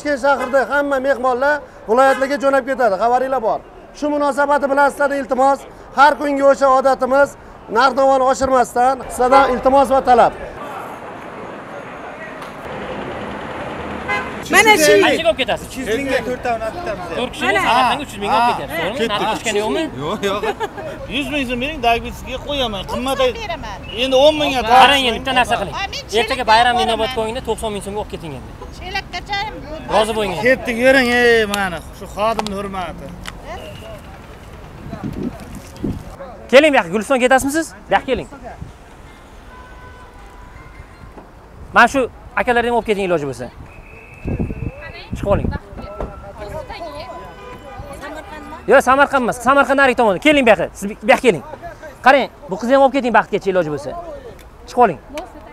Toshkent shahrida hamma mehmonlar viloyatlarga jo'nab ketadi. Xabaringlar bor. Shu munosabati bilan sizlardan iltimos, har kungi o'sha odatimiz narx-navoni oshirmasdan sizlardan iltimos va talab. Mana shu qanchaga olib ketasiz? 200 mingga 4 ta unatamiz. 4 kishi samarqandga 300 mingga olib ketyapsiz. To'g'rimi? Narx oshgani yo'qmi? Yo'q. 100 ming so'm bering, Dagbitsga qo'yaman. Qimmat endi 10 mingga qarang, endi bitta narsa qiling. Ertaga bayram inobatga o'yinda 90 ming so'mga olib keting endi. Chelakkacha rozi bo'ling. Ketdik, yering, ey, mana shu xodimning hurmati. Keling bu yoqqa, Guliston ketasizmi siz? Bu yoqqa keling. Mana shu akalarni olib keting iloji bo'lsa. Chiqib oling. Yo'q, Samarqand emas. Samarqand nari tomonda. Keling bu yoqqa. Siz bu yoqqa keling. Qarang, bu qizni ham olib keting baxtgacha iloji bo'lsa. Chiqib oling.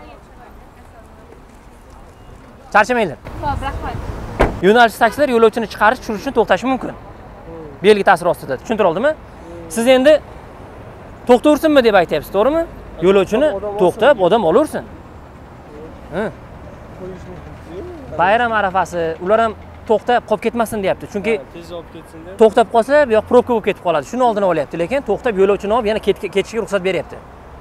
Charchamanglar. Xo'p, rahmat. Yo'nalishsiz taksilar yo'lovchini chiqarish, tushirishni to'xtashi mumkin. Belgi ta'sir ostida. Tushuntirildimi? Siz endi to'xtaversinmi deb aytyapsiz, to'g'rimi? Yo'lovchini to'xtab, odam olaversin. Bayram arafasi, ular ham to'xtab qolib ketmasin deyapti. Chunki tez olib ketsin deb. To'xtab qolsa, bu yoq probka bo'lib ketib qoladi. Shuni oldini olyapti, lekin to'xtab yo'lovchini olib yana ketishga ruxsat beryapti.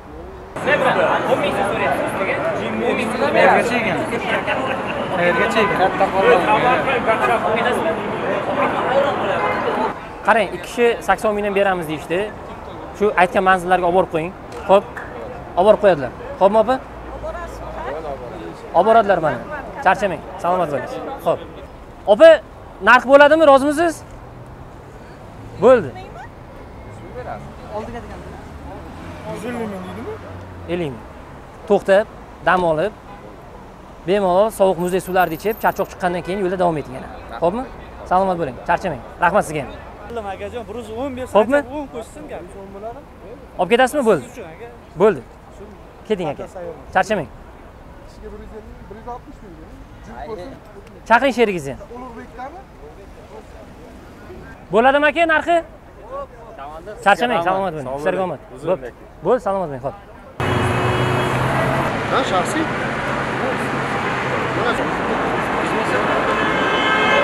Qarang, 2 kishi 80 mingdan beramiz deyishdi. Shu aytgan manzillarga olib borib qo'ying. Xo'p, olib borib qo'yadilar. Xo'pmi opa? Olib boradilar mana. Charchamang, salomat bo'ling. Xo'p. Opa, narx bo'ladimi? Rozimisiz? Bo'ldi. Oldiga degan. 150 ming deydimi? 50 ming. To'xtab, dam olib, bemalol sovuq muzey suvlarini ichib, charchoq chiqqandan keyin yo'lda davom eting yana. Xo'pmi? Salomat bo'ling. Charchamang. Rahmat sizga ham. Akajon, bir o'zi 10 bersa, 10 qo'shsin gap. Bo'ladi. Olib ketasizmi? Bo'ldi. Bo'ldi. Keting aka. Charchamang. Kishiga 160 ming. Chaqiring sherigingizni. Ulug'bekdami? Bo'ladimi aka narxi? Charchamang, salomat bo'ling. Sizlarga omad. Bo'ldi, salomat bo'ling, xo'p. Ha, shaxsiy